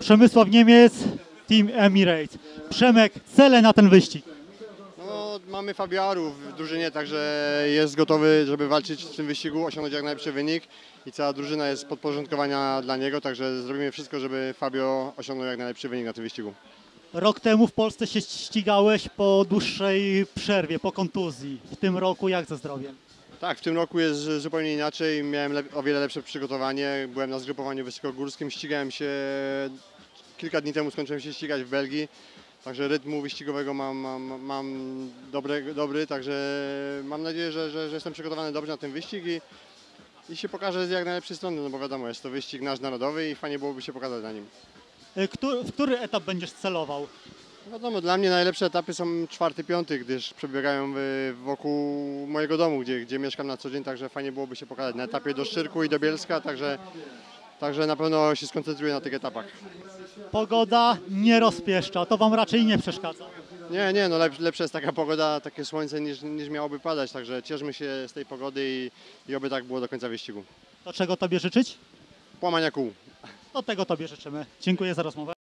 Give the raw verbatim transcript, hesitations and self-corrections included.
Przemysław Niemiec, Team Emirates. Przemek, cele na ten wyścig. No, mamy Fabio w drużynie, także jest gotowy, żeby walczyć w tym wyścigu, osiągnąć jak najlepszy wynik i cała drużyna jest podporządkowana dla niego, także zrobimy wszystko, żeby Fabio osiągnął jak najlepszy wynik na tym wyścigu. Rok temu w Polsce się ścigałeś po dłuższej przerwie, po kontuzji. W tym roku jak ze zdrowiem? Tak, w tym roku jest zupełnie inaczej, miałem o wiele lepsze przygotowanie, byłem na zgrupowaniu wysokogórskim, ścigałem się, kilka dni temu skończyłem się ścigać w Belgii, także rytmu wyścigowego mam, mam, mam dobry, dobry, także mam nadzieję, że, że, że jestem przygotowany dobrze na ten wyścig i, i się pokażę z jak najlepszej strony, no bo wiadomo, jest to wyścig nasz narodowy i fajnie byłoby się pokazać na nim. Który, w który etap będziesz celował? Wiadomo, dla mnie najlepsze etapy są czwarty, piąty, gdyż przebiegają wokół mojego domu, gdzie, gdzie mieszkam na co dzień, także fajnie byłoby się pokazać na etapie do Szczyrku i do Bielska, także, także na pewno się skoncentruję na tych etapach. Pogoda nie rozpieszcza, to Wam raczej nie przeszkadza. Nie, nie, no lep, lepsza jest taka pogoda, takie słońce niż, niż miałoby padać, także cieszmy się z tej pogody i, i oby tak było do końca wyścigu. Do czego Tobie życzyć? Połamania kół. Do tego Tobie życzymy. Dziękuję za rozmowę.